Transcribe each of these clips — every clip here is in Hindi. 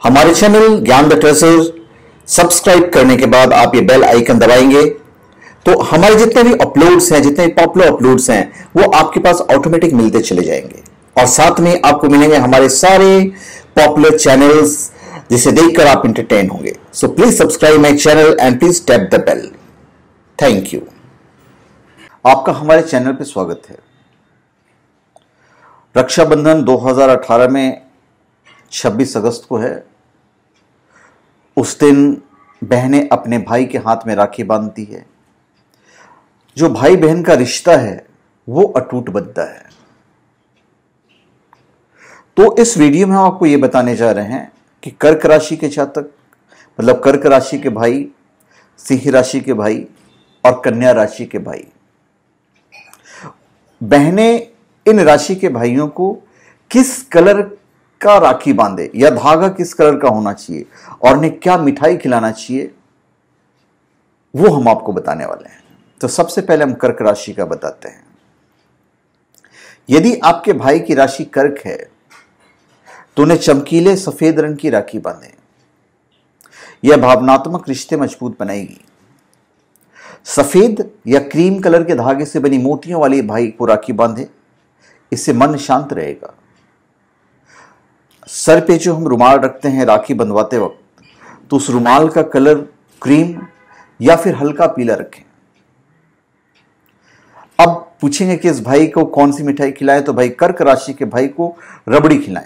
हमारे चैनल ज्ञान द ट्रेजर सब्सक्राइब करने के बाद आप ये बेल आइकन दबाएंगे तो हमारे जितने भी अपलोड्स हैं, जितने भी पॉपुलर अपलोड्स हैं, वो आपके पास ऑटोमेटिक मिलते चले जाएंगे। और साथ में आपको मिलेंगे हमारे सारे पॉपुलर चैनल्स जिसे देखकर आप एंटरटेन होंगे। So please subscribe my channel and please tap the bell. Thank you. आपका हमारे चैनल पे स्वागत है। रक्षाबंधन 2018 में 26 अगस्त को है। उस दिन बहनें अपने भाई के हाथ में राखी बांधती है। जो भाई बहन का रिश्ता है वो अटूट बद्धा है। तो इस वीडियो में हम आपको ये बताने जा रहे हैं कि कर्क राशि के जातक, मतलब कर्क राशि के भाई, सिंह राशि के भाई और कन्या राशि के भाई, बहनें इन राशि के भाइयों को किस कलर का राखी बांधे या धागा किस कलर का होना चाहिए और उन्हें क्या मिठाई खिलाना चाहिए, वो हम आपको बताने वाले हैं। तो सबसे पहले हम कर्क राशि का बताते हैं। यदि आपके भाई की राशि कर्क है तो उन्हें चमकीले सफेद रंग की राखी बांधें। यह भावनात्मक रिश्ते मजबूत बनाएगी। सफेद या क्रीम कलर के धागे से बनी मोतियों वाली भाई को राखी बांधें, इससे मन शांत रहेगा। सर पे जो हम रुमाल रखते हैं राखी बंधवाते वक्त, तो उस रुमाल का कलर क्रीम या फिर हल्का पीला रखें। अब पूछेंगे कि इस भाई को कौन सी मिठाई खिलाएं, तो भाई कर्क राशि के भाई को रबड़ी खिलाएं।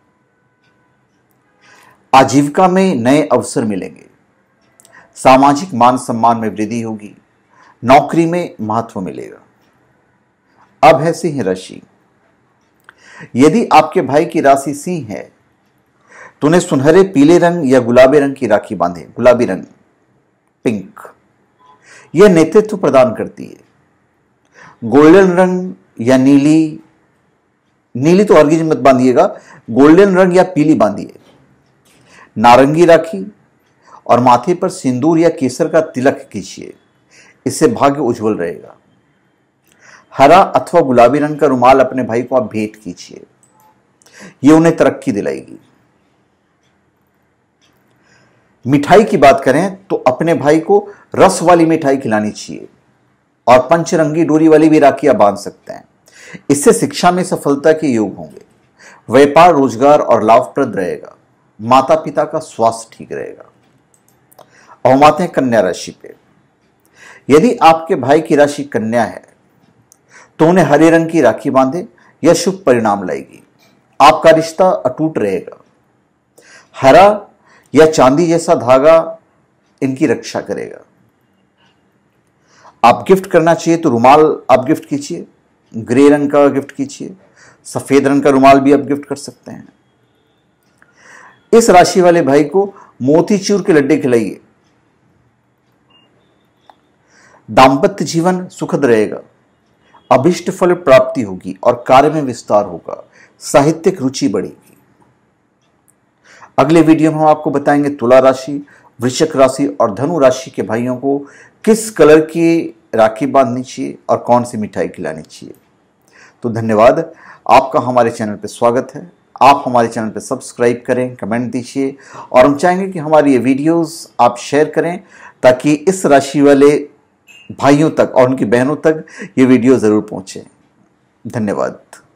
आजीविका में नए अवसर मिलेंगे। सामाजिक मान सम्मान में वृद्धि होगी। नौकरी में महत्व मिलेगा। अब है सिंह राशि। यदि आपके भाई की राशि सिंह है तो उन्हें सुनहरे पीले रंग या गुलाबी रंग की राखी बांधें। गुलाबी रंग, पिंक, यह नेतृत्व प्रदान करती है। गोल्डन रंग या नीली तो हरगिज मत बांधिएगा, गोल्डन रंग या पीली बांधिए। नारंगी राखी और माथे पर सिंदूर या केसर का तिलक कीजिए, इससे भाग्य उज्जवल रहेगा। हरा अथवा गुलाबी रंग का रुमाल अपने भाई को आप भेंट कीजिए, यह उन्हें तरक्की दिलाएगी। मिठाई की बात करें तो अपने भाई को रस वाली मिठाई खिलानी चाहिए और पंचरंगी डोरी वाली भी राखी आप बांध सकते हैं। इससे शिक्षा में सफलता के योग होंगे। व्यापार, रोजगार और लाभप्रद रहेगा। माता पिता का स्वास्थ्य ठीक रहेगा। अब हम आते हैं कन्या राशि पे। यदि आपके भाई की राशि कन्या है तो उन्हें हरे रंग की राखी बांधे, यह शुभ परिणाम लाएगी। आपका रिश्ता अटूट रहेगा। हरा या चांदी जैसा धागा इनकी रक्षा करेगा। आप गिफ्ट करना चाहिए तो रुमाल आप गिफ्ट कीजिए, ग्रे रंग का गिफ्ट कीजिए, सफेद रंग का रुमाल भी आप गिफ्ट कर सकते हैं। इस राशि वाले भाई को मोतीचूर के लड्डू खिलाइए। दाम्पत्य जीवन सुखद रहेगा। अभिष्ट फल प्राप्ति होगी और कार्य में विस्तार होगा। साहित्यिक रुचि बढ़ेगी। अगले वीडियो में हम आपको बताएंगे तुला राशि, वृश्चिक राशि और धनु राशि के भाइयों को किस कलर की राखी बांधनी चाहिए और कौन सी मिठाई खिलानी चाहिए। तो धन्यवाद। आपका हमारे चैनल पर स्वागत है। आप हमारे चैनल पर सब्सक्राइब करें, कमेंट दीजिए और हम चाहेंगे कि हमारी ये वीडियोस आप शेयर करें ताकि इस राशि वाले भाइयों तक और उनकी बहनों तक ये वीडियो जरूर पहुंचे। धन्यवाद।